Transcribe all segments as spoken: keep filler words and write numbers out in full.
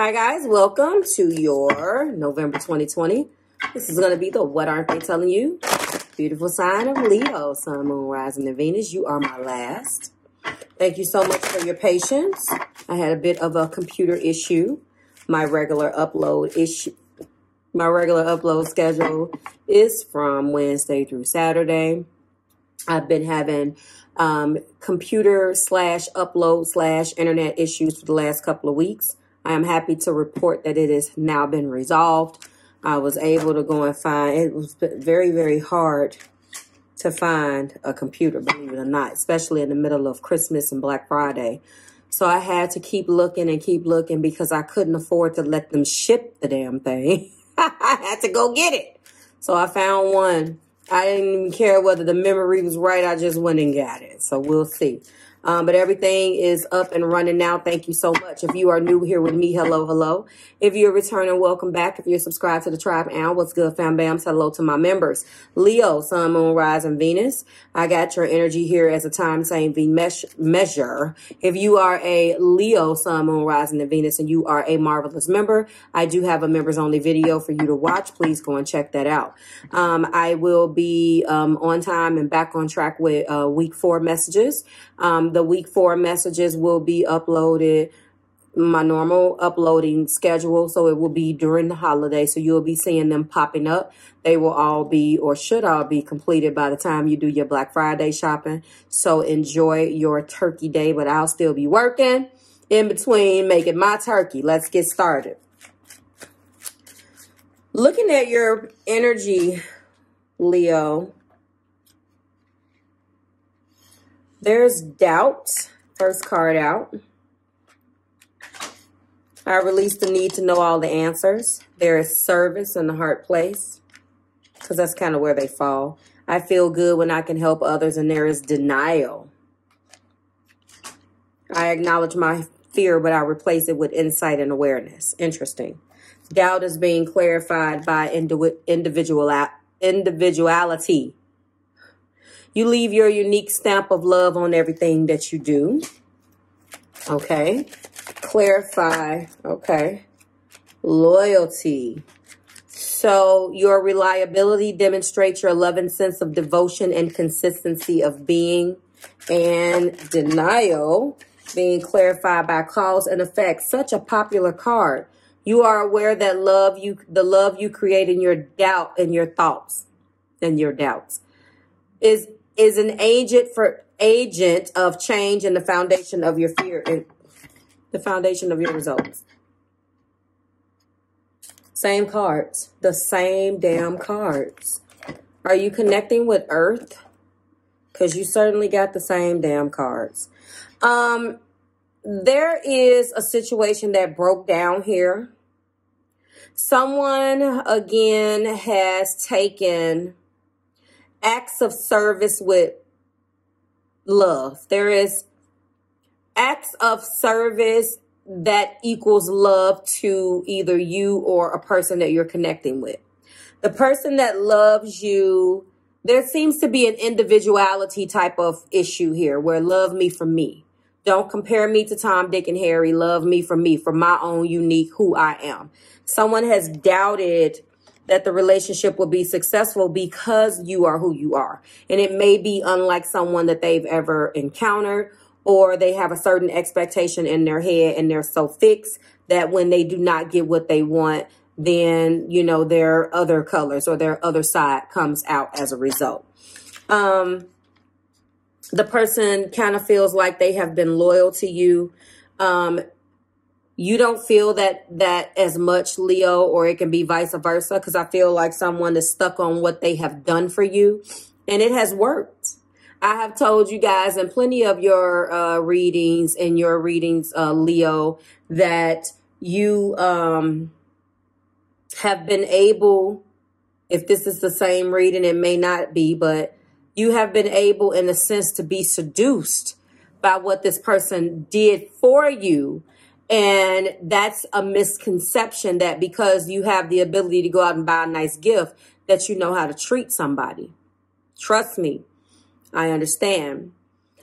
Hi guys, welcome to your November twenty twenty. This is going to be the What Aren't They Telling You? Beautiful sign of Leo, Sun, Moon, Rising, and Venus. You are my last. Thank you so much for your patience. I had a bit of a computer issue. My regular upload issue, my regular upload schedule is from Wednesday through Saturday. I've been having um, computer slash upload slash internet issues for the last couple of weeks. I am happy to report that it has now been resolved. I was able to go and find, it was very, very hard to find a computer, believe it or not, especially in the middle of Christmas and Black Friday. So I had to keep looking and keep looking because I couldn't afford to let them ship the damn thing. I had to go get it. So I found one. I didn't even care whether the memory was right. I just went and got it. So we'll see. Um, but everything is up and running now. Thank you so much. If you are new here with me, hello, hello. If you're returning, welcome back. If you're subscribed to the tribe, and what's good, fam bam? Hello to my members. Leo, Sun, Moon, Rising, Venus. I got your energy here as a time same V measure. If you are a Leo, Sun, Moon, Rising, and Venus, and you are a marvelous member, I do have a members only video for you to watch. Please go and check that out. Um, I will be um, on time and back on track with uh, week four messages. Um, the week four messages will be uploaded, my normal uploading schedule. So it will be during the holiday. So you'll be seeing them popping up. They will all be, or should all be, completed by the time you do your Black Friday shopping. So enjoy your turkey day, but I'll still be working in between making my turkey. Let's get started. Looking at your energy, Leo. There's doubt, first card out. I release the need to know all the answers. There is service in the heart place, because that's kind of where they fall. I feel good when I can help others, and there is denial. I acknowledge my fear, but I replace it with insight and awareness. Interesting. Doubt is being clarified by individual individuality. You leave your unique stamp of love on everything that you do. Okay. Clarify. Okay. Loyalty. So your reliability demonstrates your love and sense of devotion and consistency of being. And denial being clarified by cause and effect. Such a popular card. You are aware that love you, the love you create in your doubt and your thoughts and your doubts is is an agent for agent of change and the foundation of your fear and the foundation of your results. Same cards, the same damn cards. Are you connecting with Earth? Because you certainly got the same damn cards. Um, there is a situation that broke down here. Someone, again, has taken acts of service with love. There is acts of service that equals love to either you or a person that you're connecting with. The person that loves you, there seems to be an individuality type of issue here where love me for me. Don't compare me to Tom, Dick, and Harry. Love me for me, for my own unique who I am. Someone has doubted that the relationship will be successful because you are who you are. And it may be unlike someone that they've ever encountered, or they have a certain expectation in their head and they're so fixed that when they do not get what they want, then, you know, their other colors or their other side comes out as a result. Um, the person kind of feels like they have been loyal to you. Um, You don't feel that that as much, Leo, or it can be vice versa, because I feel like someone is stuck on what they have done for you, and it has worked. I have told you guys in plenty of your uh, readings, in your readings, uh, Leo, that you um, have been able, if this is the same reading, it may not be, but you have been able, in a sense, to be seduced by what this person did for you. And that's a misconception, that because you have the ability to go out and buy a nice gift, that you know how to treat somebody. Trust me, I understand.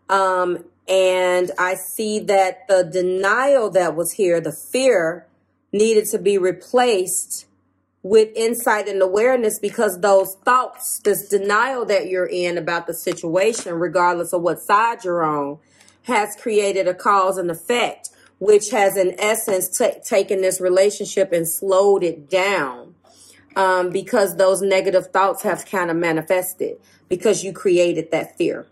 Um, and I see that the denial that was here, the fear, needed to be replaced with insight and awareness, because those thoughts, this denial that you're in about the situation, regardless of what side you're on, has created a cause and effect, which has in essence taken this relationship and slowed it down, um, because those negative thoughts have kind of manifested because you created that fear,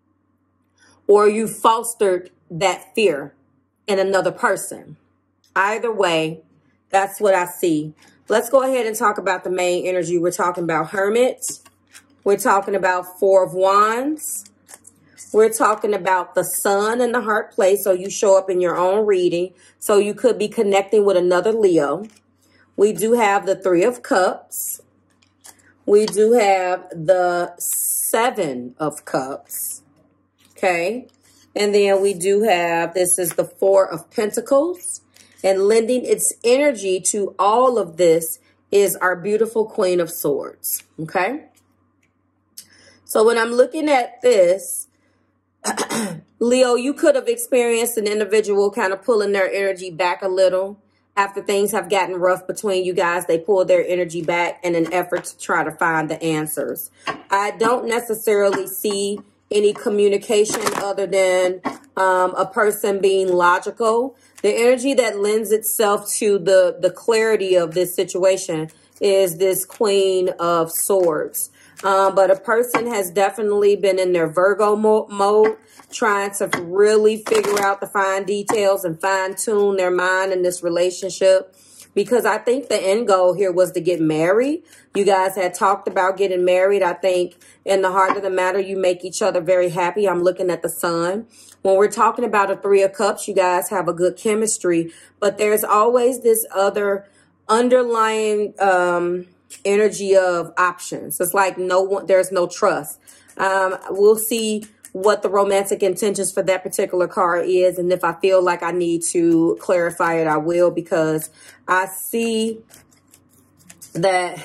or you fostered that fear in another person. Either way, that's what I see. Let's go ahead and talk about the main energy. We're talking about Hermit. We're talking about Four of Wands. We're talking about the Sun and the Heart place. So you show up in your own reading. So you could be connecting with another Leo. We do have the Three of Cups. We do have the Seven of Cups. Okay. And then we do have, this is the Four of Pentacles. And lending its energy to all of this is our beautiful Queen of Swords. Okay. So when I'm looking at this, Leo, you could have experienced an individual kind of pulling their energy back a little after things have gotten rough between you guys. They pull their energy back in an effort to try to find the answers. I don't necessarily see any communication other than um, a person being logical. The energy that lends itself to the, the clarity of this situation is this Queen of Swords. Um, but a person has definitely been in their Virgo mo mode, trying to really figure out the fine details and fine tune their mind in this relationship. Because I think the end goal here was to get married. You guys had talked about getting married. I think in the heart of the matter, you make each other very happy. I'm looking at the Sun. When we're talking about a Three of Cups, you guys have a good chemistry. But there's always this other underlying um, energy of options. It's like no one, there's no trust. Um, we'll see what the romantic intentions for that particular card is. And if I feel like I need to clarify it, I will, because I see that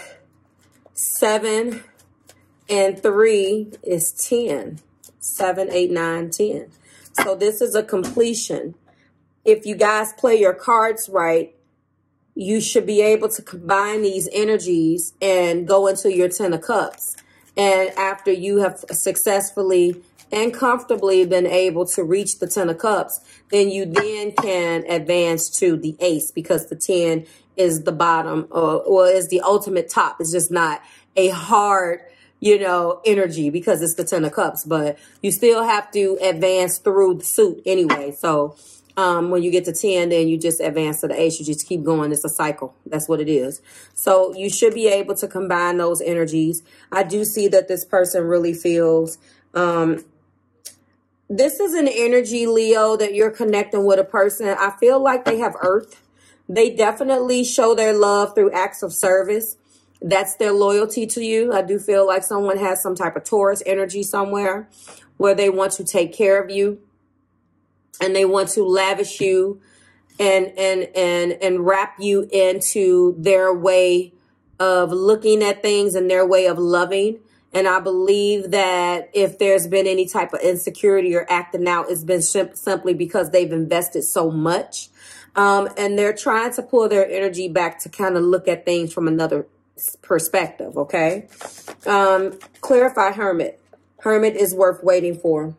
seven and three is ten. Seven, eight, nine, ten. So this is a completion. If you guys play your cards right, you should be able to combine these energies and go into your Ten of Cups. And after you have successfully and comfortably been able to reach the Ten of Cups, then you then can advance to the Ace, because the ten is the bottom, or, or is the ultimate top. It's just not a hard, you know, energy because it's the Ten of Cups, but you still have to advance through the suit anyway. So um, when you get to ten, then you just advance to the Ace. You just keep going. It's a cycle. That's what it is. So you should be able to combine those energies. I do see that this person really feels, um, this is an energy, Leo, that you're connecting with a person. I feel like they have earth. They definitely show their love through acts of service. That's their loyalty to you. I do feel like someone has some type of Taurus energy somewhere where they want to take care of you and they want to lavish you and and and and wrap you into their way of looking at things and their way of loving. And I believe that if there's been any type of insecurity or acting out, it's been sim simply because they've invested so much. Um, and they're trying to pull their energy back to kind of look at things from another perspective, okay? Um, clarify Hermit. Hermit is worth waiting for.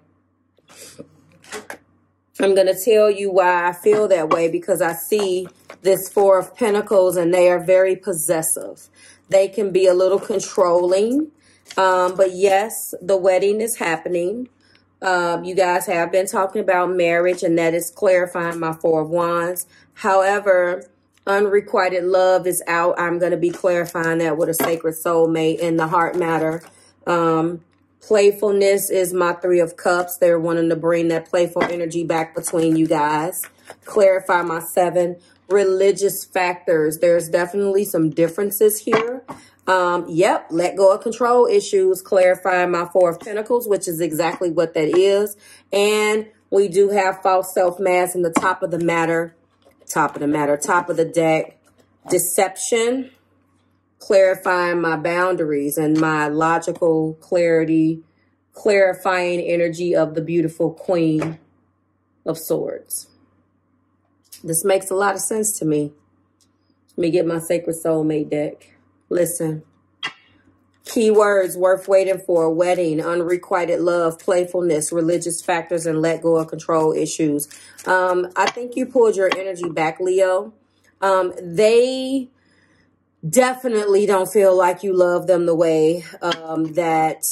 I'm going to tell you why I feel that way, because I see this Four of Pentacles and they are very possessive. They can be a little controlling. Um, but yes, the wedding is happening. Um, you guys have been talking about marriage, and that is clarifying my Four of Wands. However, unrequited love is out. I'm going to be clarifying that with a sacred soulmate in the heart matter. Um, playfulness is my Three of Cups. They're wanting to bring that playful energy back between you guys. Clarify my Seven. Religious factors. There's definitely some differences here. Um, yep, let go of control issues, clarifying my Four of Pentacles, which is exactly what that is. And we do have false self-mask in the top of the matter, top of the matter, top of the deck. Deception, clarifying my boundaries and my logical clarity, clarifying energy of the beautiful Queen of Swords. This makes a lot of sense to me. Let me get my Sacred Soulmate deck. Listen. Keywords worth waiting for: wedding, unrequited love, playfulness, religious factors, and let go of control issues. Um, I think you pulled your energy back, Leo. Um, they definitely don't feel like you love them the way um, that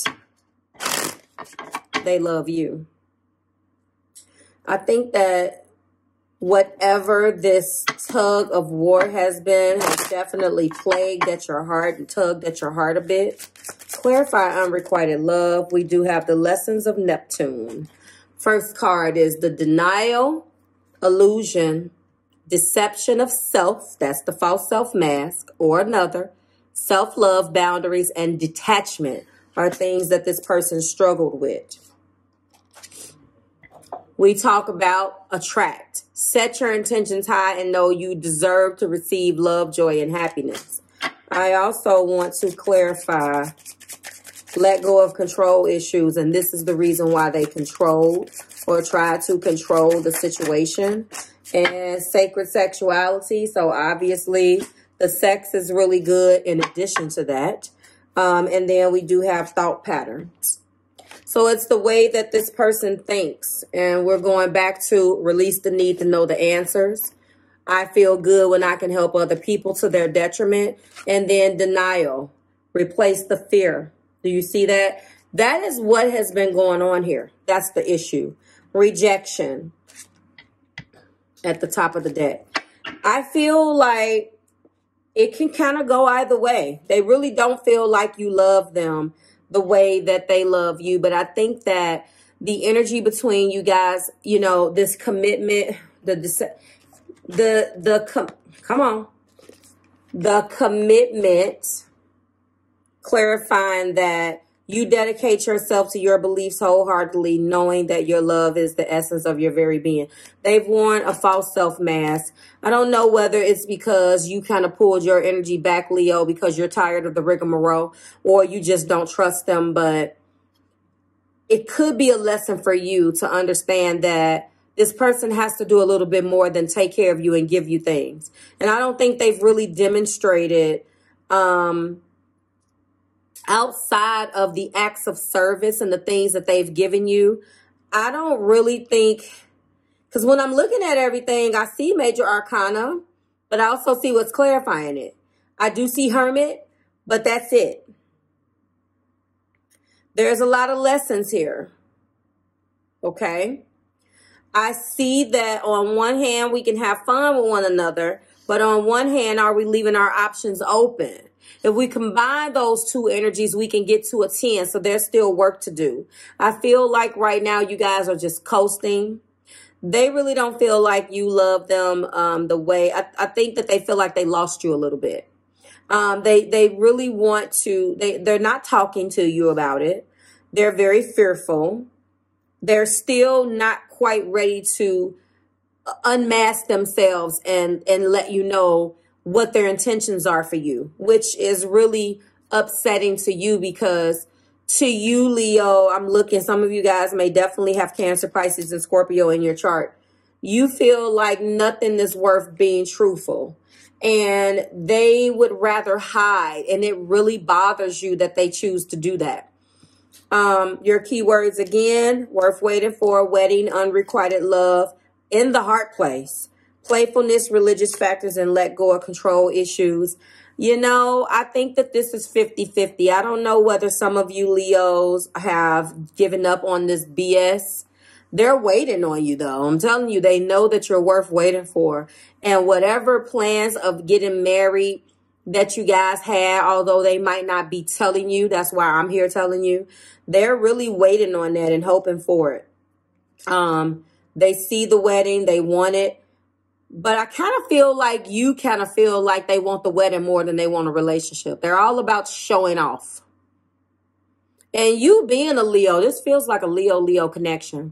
they love you. I think that whatever this tug of war has been has definitely plagued at your heart and tugged at your heart a bit. Clarify unrequited love. We do have the lessons of Neptune. First card is the denial, illusion, deception of self. That's the false self mask or another. Self-love, boundaries, and detachment are things that this person struggled with. We talk about attract. Set your intentions high and know you deserve to receive love, joy, and happiness. I also want to clarify, let go of control issues. And this is the reason why they controlled or tried to control the situation. And sacred sexuality. So obviously the sex is really good in addition to that. Um, and then we do have thought patterns. So it's the way that this person thinks. And we're going back to release the need to know the answers. I feel good when I can help other people to their detriment. And then denial. Replace the fear. Do you see that? That is what has been going on here. That's the issue. Rejection. At the top of the deck. I feel like it can kind of go either way. They really don't feel like you love them the way that they love you. But I think that the energy between you guys, you know, this commitment, the, the, the, com come on, the commitment, clarifying that you dedicate yourself to your beliefs wholeheartedly, knowing that your love is the essence of your very being. They've worn a false self mask. I don't know whether it's because you kind of pulled your energy back, Leo, because you're tired of the rigmarole, or you just don't trust them. But it could be a lesson for you to understand that this person has to do a little bit more than take care of you and give you things. And I don't think they've really demonstrated um, outside of the acts of service and the things that they've given you. I don't really think, because when I'm looking at everything, I see major arcana, but I also see what's clarifying it. I do see hermit, but that's it. There's a lot of lessons here. Okay. I see that on one hand, we can have fun with one another, but on one hand, are we leaving our options open? If we combine those two energies, we can get to a ten. So there's still work to do. I feel like right now you guys are just coasting. They really don't feel like you love them um, the way. I, I think that they feel like they lost you a little bit. Um, they, they really want to, they, they're not talking to you about it. They're very fearful. They're still not quite ready to unmask themselves and, and let you know what their intentions are for you, which is really upsetting to you because to you, Leo, I'm looking, some of you guys may definitely have Cancer, Pisces, and Scorpio in your chart. You feel like nothing is worth being truthful, and they would rather hide, and it really bothers you that they choose to do that. Um, your keywords again, worth waiting for, wedding, unrequited love, in the heart place, playfulness, religious factors, and let go of control issues. You know, I think that this is fifty fifty. I don't know whether some of you Leos have given up on this B S. They're waiting on you, though. I'm telling you, they know that you're worth waiting for. And whatever plans of getting married that you guys had, although they might not be telling you, that's why I'm here telling you, they're really waiting on that and hoping for it. Um, they see the wedding, they want it. But I kind of feel like you kind of feel like they want the wedding more than they want a relationship. They're all about showing off. And you being a Leo, this feels like a Leo-Leo connection.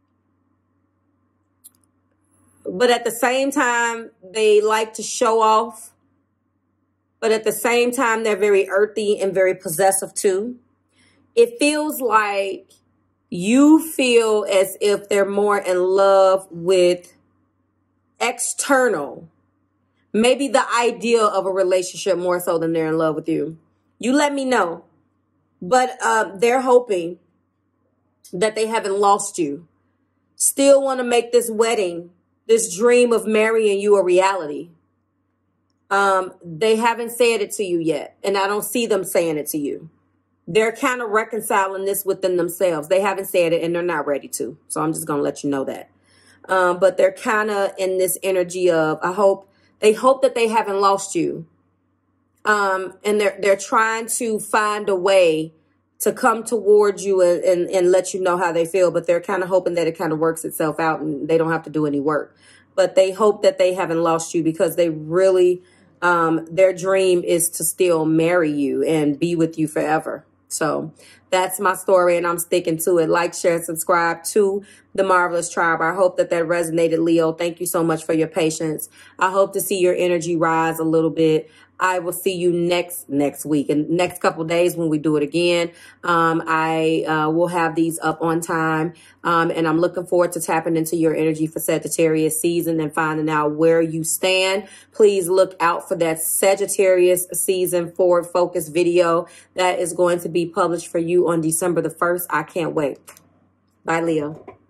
But at the same time, they like to show off. But at the same time, they're very earthy and very possessive too. It feels like you feel as if they're more in love with external maybe the idea of a relationship more so than they're in love with you. You let me know. But uh, they're hoping that they haven't lost you. Still want to make this wedding, this dream of marrying you, a reality. Um, they haven't said it to you yet, and I don't see them saying it to you. They're kind of reconciling this within themselves. They haven't said it, and they're not ready to. So I'm just going to let you know that. Um, but they're kind of in this energy of, I hope, they hope that they haven't lost you. Um, and they're, they're trying to find a way to come towards you and, and, and let you know how they feel. But they're kind of hoping that it kind of works itself out and they don't have to do any work. But they hope that they haven't lost you because they really, um, their dream is to still marry you and be with you forever. So that's my story, and I'm sticking to it. Like, share, subscribe to The Marvelous Tribe. I hope that that resonated, Leo. Thank you so much for your patience. I hope to see your energy rise a little bit. I will see you next next week and next couple days when we do it again. Um, I uh, will have these up on time, um, and I'm looking forward to tapping into your energy for Sagittarius season and finding out where you stand. Please look out for that Sagittarius season forward focus video that is going to be published for you on December the first. I can't wait. Bye, Leo.